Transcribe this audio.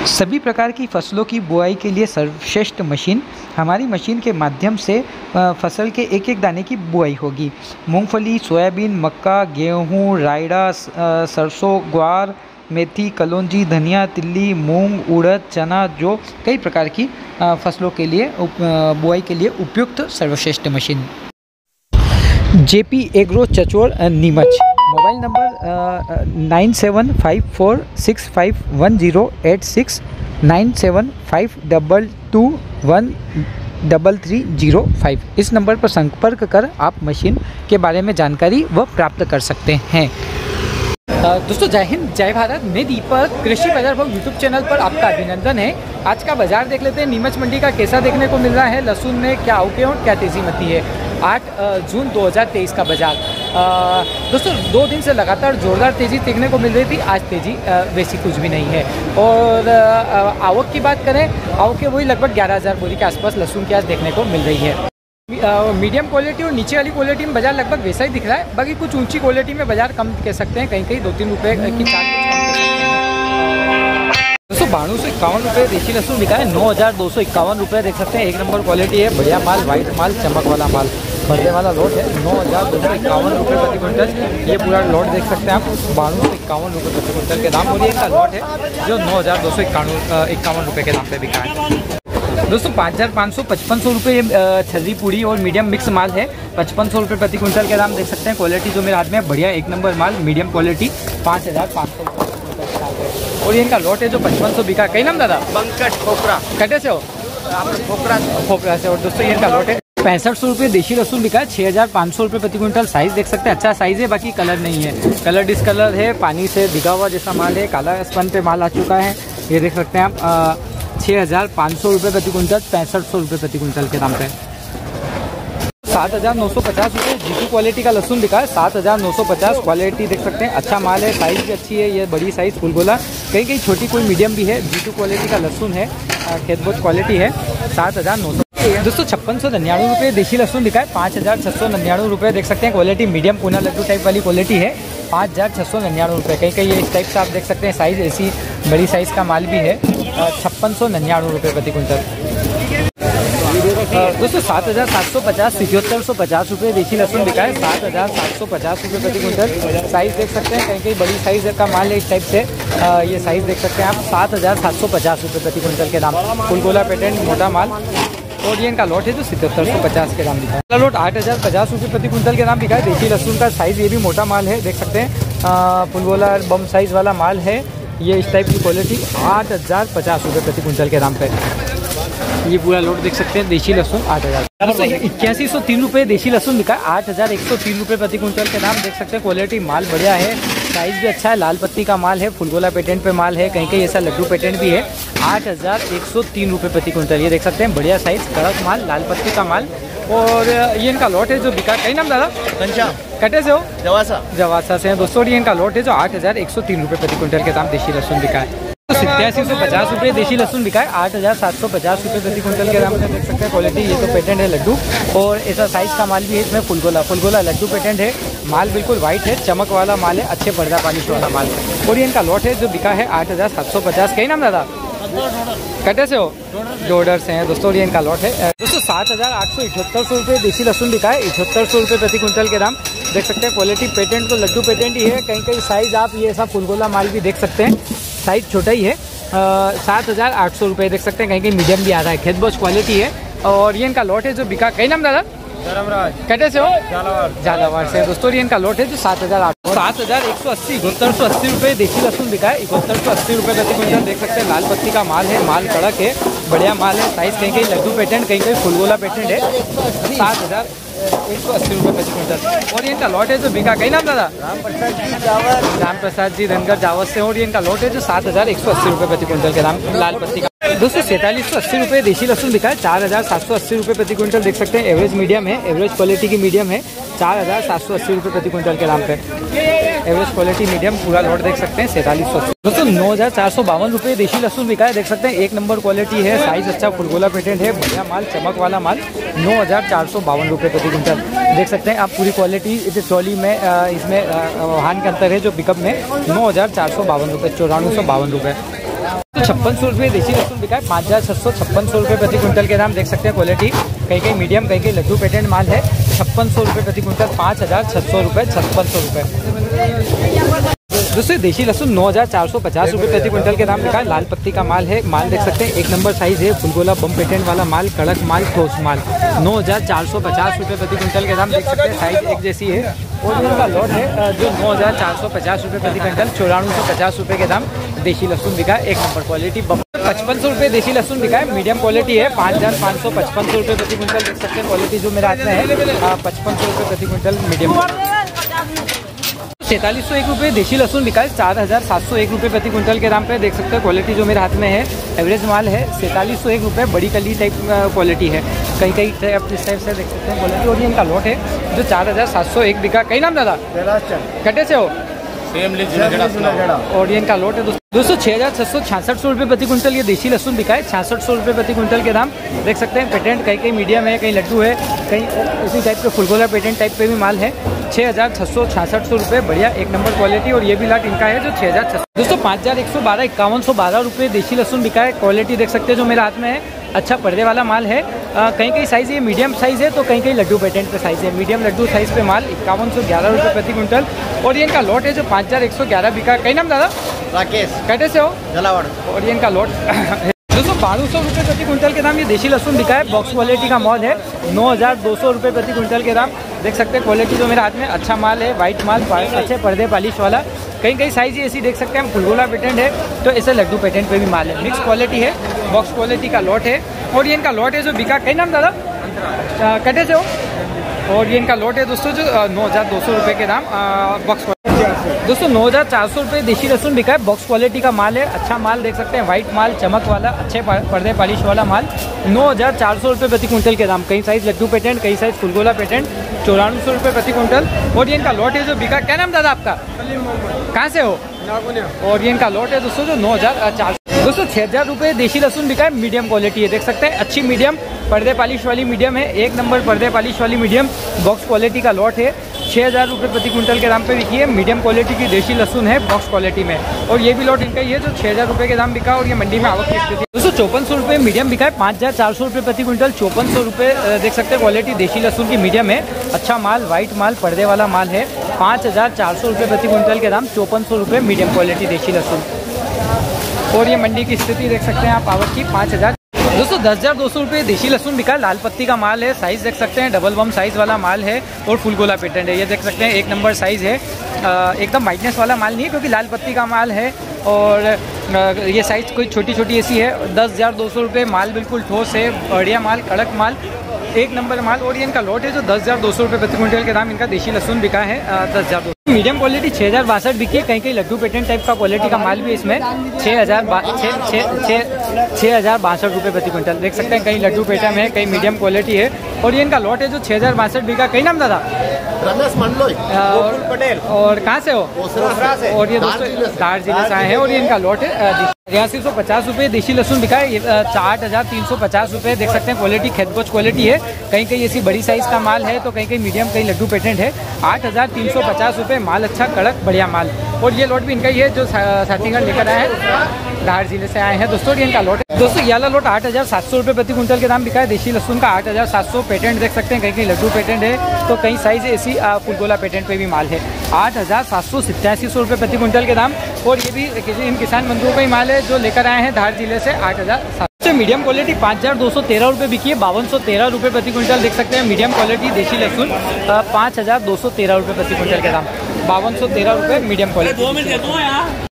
सभी प्रकार की फसलों की बुआई के लिए सर्वश्रेष्ठ मशीन। हमारी मशीन के माध्यम से फसल के एक एक दाने की बुआई होगी। मूंगफली, सोयाबीन, मक्का, गेहूं, रायड़ा, सरसों, ग्वार, मेथी, कलौंजी, धनिया, तिल्ली, मूंग, उड़द, चना, जो कई प्रकार की फसलों के लिए बुआई के लिए उपयुक्त सर्वश्रेष्ठ मशीन। JP agro Chachor Neemuch. Mobile number 9754651086 9752213305। इस नंबर पर संपर्क कर आप मशीन के बारे में जानकारी व प्राप्त कर सकते हैं। दोस्तों जय हिंद, जय भारत। मैं दीपक, कृषि बाजार भाव यूट्यूब चैनल पर आपका अभिनंदन है। आज का बाजार देख लेते हैं। नीमच मंडी का कैसा देखने को मिल रहा है। लहसुन में क्या आवके और क्या तेज़ी मती है। 8 जून 2023 का बाजार। दोस्तों 2 दिन से लगातार जोरदार तेज़ी देखने को मिल रही थी। आज तेज़ी वैसी कुछ भी नहीं है। और आवक की बात करें, आवक वही लगभग 11,000 बोरी के आसपास लहसुन की आज देखने को मिल रही है। मीडियम क्वालिटी और नीचे वाली क्वालिटी में बाजार लगभग वैसा ही दिख रहा है। बाकी कुछ ऊंची क्वालिटी में बाजार कम कह सकते हैं, कहीं कहीं 2-3 रुपये की चार्ज कम कह सकते हैं। दोस्तों 9251 रुपये देशी लहसुन बिका है। 9,251 रुपये देख सकते हैं। एक नंबर क्वालिटी है, बढ़िया माल, वाइट माल, चमक वाला माल, भरने वाला लॉट है। 9,251 रुपये प्रति क्विंटल ये पूरा लॉट देख सकते हैं आप। 9251 रुपये प्रति क्विंटल के दाम। और ये का लॉट है जो 9,251 रुपये के दाम पे बिका है। दोस्तों 5,500-5,500 रुपये छर्री पूड़ी और मीडियम मिक्स माल है। 5,500 रुपये प्रति क्विंटल के दाम देख सकते हैं। क्वालिटी जो मेरे हाथ में है बढ़िया एक नंबर माल, मीडियम क्वालिटी। 5,500 रुपये और इनका लॉट है जो 5,500 बिका। कई नाम दादा? पंकज खोपरा। कटे से हो? खोपरा से। और दोस्तों इनका लॉट है 6500 रुपये देशी लहसुन बिका है। 6,500 रुपये प्रति क्विंटल। साइज देख सकते हैं, अच्छा साइज है, बाकी कलर नहीं है, कलर डिसकलर है, पानी से भिगा हुआ जैसा माल है, काला स्पन पे माल आ चुका है। ये देख सकते हैं आप। 6,500 रुपये प्रति क्विंटल, 6500 रुपये प्रति क्विंटल के दाम पे। 7,950 रुपये जीटू क्वालिटी का लहसुन बिका है। 7,950 क्वालिटी देख सकते हैं, अच्छा माल है, साइज़ भी अच्छी है। ये बड़ी साइज़ फुल गोला, कहीं कहीं छोटी, कोई मीडियम भी है। जीटू क्वालिटी का लहसुन है, खेतबोच क्वालिटी है। 7,900। दोस्तों 5,699 रुपये देशी लहसुन बिका है। 5,699 रुपये देख सकते हैं। Quality medium Poona laddu type वाली क्वालिटी है। 5,699 रुपये। कहीं कहीं ये इस टाइप से आप देख सकते हैं, साइज़ ऐसी बड़ी साइज़ का माल भी है। 5,699 रुपये प्रति क्विंटल। दोस्तों 7,750 7,750 रुपये देशी लहसुन बिका है। 7,750 रुपये प्रति क्विंटल। साइज़ देख सकते हैं, कहीं कहीं बड़ी साइज़ का माल है इस टाइप से। ये साइज़ देख सकते हैं आप। 7,750 रुपये प्रति क्विंटल के दाम। फुल गोला पेटेंट मोटा माल। और ये इनका लॉट है जो 7,750 के दाम बिका है। लॉट 8,050 रुपये प्रति क्विंटल के दाम बिका है। देशी लहसुन का साइज़ ये भी मोटा माल है, देख सकते हैं। फुल गोला बम साइज़ वाला माल है ये, इस टाइप की क्वालिटी। 8,050 रुपये प्रति क्विंटल के दाम पे ये पूरा लोड देख सकते हैं। देशी लहसुन 8,000। 8103 रुपये देशी लहसुन बिका है। 8,103 रुपये प्रति क्विंटल के दाम देख सकते हैं। क्वालिटी माल बढ़िया है, साइज़ भी अच्छा है, लाल पत्ती का माल है, फुलगोला पेटेंट पे माल है, कहीं कहीं ऐसा लड्डू पेटेंट भी है। 8,103 रुपये प्रति क्विंटल ये देख सकते हैं। बढ़िया साइज़, कड़क माल, लाल पत्ती का माल। और ये इनका लॉट है जो बिका। कई नाम दादा? घनश्याम। कटे से हो? जवासा से हैं दोस्तों। ये इनका लॉट है जो 8,103 रुपये प्रति क्विंटल के दाम देशी लहसुन बिका है। 8750 रुपये देशी लहसुन बिका है। 8,750 रुपये प्रति क्विंटल के दाम से देख सकते हैं। क्वालिटी ये तो पेटेंट है लड्डू, और ऐसा साइज़ का माल भी है इसमें। फुलगोला लड्डू पेटेंट है, माल बिल्कुल वाइट है, चमक वाला माल है, अच्छे पर्दा पॉलिश वाला माल। और ये इनका लॉट है जो बिका है 8,750। कई नाम दादा? कटे से हो? डोडर से हैं दोस्तों। ये इनका लॉट है दोस्तों। 7,878 रुपये देशी लहसुन बिका है। 7,800 रुपये प्रति क्विंटल के दाम देख सकते हैं। क्वालिटी पेटेंट तो लड्डू पेटेंट ही है, कहीं कहीं साइज़ आप ये ऐसा फुलगोला माल भी देख सकते हैं, साइज़ छोटा ही है। 7,800 रुपये देख सकते हैं, कहीं कहीं मीडियम भी आ रहा है, खेतबोच क्वालिटी है। और ये इनका लॉट है जो बिका। कई नाम दादा? धर्मराज। कटे से हो? झालावाड़ से। दोस्तों ये इनका लॉट है जो 7,800। 7,180 7,280 रुपये देशी लहसुन बिका है। 7,280 रुपये प्रति क्विंटल देख सकते हैं। लाल पत्ती का माल है, माल कड़क है, बढ़िया माल है, साइज़ कहीं कहीं लड्डू पेटेंट, कहीं कहीं फुलगोला पेटेंट है। 7,180 रुपये प्रति क्विंटल। और ये इनका लॉट है जो बिका। कई नाम दादा? राम प्रसाद जी धनगर जावत से। और ये इनका लॉट है जो 7,180 रुपये प्रति क्विंटल के दाम लाल पत्ती का। दोस्तों 4,780 रुपये देशी लहसुन बिका है। 4,780 रुपये प्रति क्विंटल देख सकते हैं। एवरेज मीडियम है, एवरेज क्वालिटी की मीडियम है। 4,780 रुपये प्रति क्विंटल के दाम पे एवरेज क्वालिटी मीडियम पूरा लॉट देख सकते हैं। 4,780। दोस्तों 9,452 रुपये देशी लहसुन बिका है, देख सकते हैं। एक नंबर क्वालिटी है, साइज़ अच्छा, फुलगोला पेटेंट है, बढ़िया माल, चमक वाला माल। 9,452 रुपये प्रति क्विंटल देख सकते हैं आप। पूरी क्वालिटी इस ट्रॉली में इसमें वाहन के अंतर है जो पिकअप में। 9,452 रुपये, 9,452 रुपये। तो 5600 रुपये देसी लहसुन बिका है 5656 रुपये प्रति क्विंटल के दाम देख सकते हैं। क्वालिटी कहीं कहीं मीडियम कहीं कहीं लड्डू पेटेंट माल है। 5600 रुपये प्रति क्विंटल 5600 रुपये 5600 रुपये। दोस्तों देसी लहसुन 9450 रुपये प्रति क्विंटल के दाम बिका है। लाल पत्ती का माल है। माल देख सकते हैं एक नंबर साइज है। फुलगोला बम पेटेंट वाला माल, कड़क माल, ठोस माल 9450 रुपये प्रति क्विंटल के दाम देख सकते हैं। साइज एक जैसी है। और इनका लॉट है जो 9450 रुपये प्रति क्विंटल 9450 रुपये के दाम देसी लहसुन बिका है। एक नंबर क्वालिटी 5500 रुपये देसी लहसुन बिका है। मीडियम क्वालिटी है 5555 रुपये प्रति क्विंटल देख सकते हैं। क्वालिटी जो मेरे हाथ में है 5500 रुपये प्रति क्विंटल मीडियम। 4301 रुपये देसी लहसुन बिका है। 4701 रुपये प्रति क्विंटल के दाम पे देख सकते हैं। क्वालिटी जो मेरे हाथ में है एवरेज माल है। 4301 रुपये बड़ी कली टाइप क्वालिटी है। कई कई टाइप इस टाइप से देख सकते हैं क्वालिटी। और ये इनका लॉट है जो 4701 बिका। कई नाम दादा कटे से हो और ये इनका लॉट है दोस्तों 6666 रुपये प्रति क्विंटल ये देसी लहसुन बिका है। 6600 रुपये प्रति क्विंटल के दाम देख सकते हैं। पेटेंट कहीं कहीं मीडियम है, कहीं लड्डू है, कहीं इसी टाइप के फुलगोला पेटेंट टाइप पे भी माल है। 6666 रुपये बढ़िया एक नंबर क्वालिटी। और ये भी लाट इनका है जो 6600 दोस्तों 5112 5112 रुपये देसी लहसुन बिका है। क्वालिटी देख सकते हैं जो मेरे हाथ में है अच्छा पर्दे वाला माल है। कहीं कहीं साइज़ ये मीडियम साइज़ है तो कहीं कहीं लड्डू पेटेंट पे साइज़ है। मीडियम लड्डू साइज़ पे माल 5111 रुपये प्रति क्विंटल। और ये इनका लॉट है जो 5111 बिका। कई नाम दादा राकेश कैटे से हो जलावड़। और ये इनका लॉट दोस्तों 1200 रुपये प्रति क्विंटल के दाम ये देसी लहसुन बिका है। बॉक्स क्वालिटी का माल है। 9200 रुपये प्रति क्विंटल के दाम देख सकते हैं। क्वालिटी जो मेरे हाथ में अच्छा माल है। वाइट माल अच्छे पर्दे पॉलिश वाला। कहीं कहीं साइज़ ऐसी देख सकते हैं हम फुलगोला पेटेंट है तो ऐसे लड्डू पेटेंट पे भी माल है। मिक्स क्वालिटी है। बॉक्स क्वालिटी का लॉट है। और ये इनका लॉट है जो बिका। कई नाम दादा कटे से हो और ये इनका लॉट है दोस्तों जो 9200 रुपये के दाम बॉक्स दोस्तों 9400 रुपये देसी लहसुन बिका है। बॉक्स क्वालिटी का माल है। अच्छा माल देख सकते हैं। वाइट माल चमक वाला अच्छे पर्दे पॉलिश वाला माल 9400 रुपये प्रति क्विंटल के दाम। कई साइज लड्डू पेटेंट कई साइज फुलगोला पेटेंट 9400 रुपये प्रति क्विंटल। और ये इनका लॉट है जो बिका। क्या नाम दादा आपका कहाँ से हो और ये इनका लॉट है दोस्तों जो 9400 दोस्तों 6000 रुपये देसी लहसुन बिका है। मीडियम क्वालिटी है देख सकते हैं। अच्छी मीडियम पर्दे पॉलिश वाली मीडियम है। एक नंबर पर्दे पॉलिश वाली मीडियम बॉक्स क्वालिटी का लॉट है। 6000 रुपये प्रति क्विंटल के दाम पे बिकी है। मीडियम क्वालिटी की देसी लहसुन है बॉक्स क्वालिटी में। और ये भी लॉट इनका ही है जो 6000 रुपये के दाम बिका। और ये मंडी में आवक की स्थिति दोस्तों 5400 रुपये मीडियम बिका है। 5400 रुपये प्रति क्विंटल 5400 रुपये देख सकते हैं। क्वालिटी देसी लहसुन की मीडियम है। अच्छा माल वाइट माल पर्दे वाला माल है। 5400 रुपये प्रति क्विंटल के दाम 5400 रुपये मीडियम क्वालिटी देसी लहसुन। और ये मंडी की स्थिति देख सकते हैं आप आवक की 5000 दोस्तों 10,200 रुपये देसी लहसुन बिका। लाल पत्ती का माल है। साइज़ देख सकते हैं डबल बम साइज़ वाला माल है। और फुलगोला पेटेंट है। ये देख सकते हैं एक नंबर साइज़ है। एकदम वाइटनेस वाला माल नहीं है क्योंकि लाल पत्ती का माल है। और ये साइज़ कोई छोटी छोटी ऐसी है। 10,200 रुपये माल बिल्कुल ठोस है। बढ़िया माल कड़क माल एक नंबर माल। और ये इनका लॉट है जो 10,200 रुपये प्रति क्विंटल के दाम इनका देसी लहसुन बिका है। 10,200 मीडियम क्वालिटी 6062 बिकी है। कहीं कहीं लड्डू पेटेंट टाइप का क्वालिटी का माल भी इसमें 6062 रुपये प्रति क्विंटल देख सकते हैं। कहीं लड्डू पेटेंट है कहीं मीडियम क्वालिटी है। और ये इनका लॉट है जो 6062 बिका। कई नाम दादा रमेश मंडलोई पटेल और कहाँ से हो और ये दोस्तों धार जिले से आए हैं। और ये इनका लॉट है 8350 रुपये देसी लहसुन बिका है। 6350 रुपये देख सकते हैं। क्वालिटी खेतबोच क्वालिटी है। कहीं कहीं ऐसी बड़ी साइज़ का माल है तो कहीं कहीं मीडियम कहीं लड्डू पेटेंट है। 8350 रुपये माल अच्छा कड़क बढ़िया माल। और ये लॉट भी इनका ही है जो साथीगढ़ लेकर आए हैं। धार जिले से आए हैं दोस्तों। ये इनका लॉट है दोस्तों। ये वाला लॉट 8700 रुपये प्रति क्विंटल के दाम बिका है। देसी लहसुन का 8700 पेटेंट देख सकते हैं। कहीं कहीं लड्डू पेटेंट है तो कहीं साइज़ ऐसी फुलगोला पेटेंट पे भी माल है। 8787 रुपये प्रति क्विंटल के दाम। और ये भी इन किसान बंधुओं का ही माल है जो लेकर आए हैं धार जिले से। 8700 मीडियम क्वालिटी 5213 रुपये बिकी है। 5213 रुपये प्रति क्विंटल देख सकते हैं। मीडियम क्वालिटी देसी लहसुन 5213 रुपये प्रति क्विंटल के दाम। 5213 रुपये मीडियम क्वालिटी।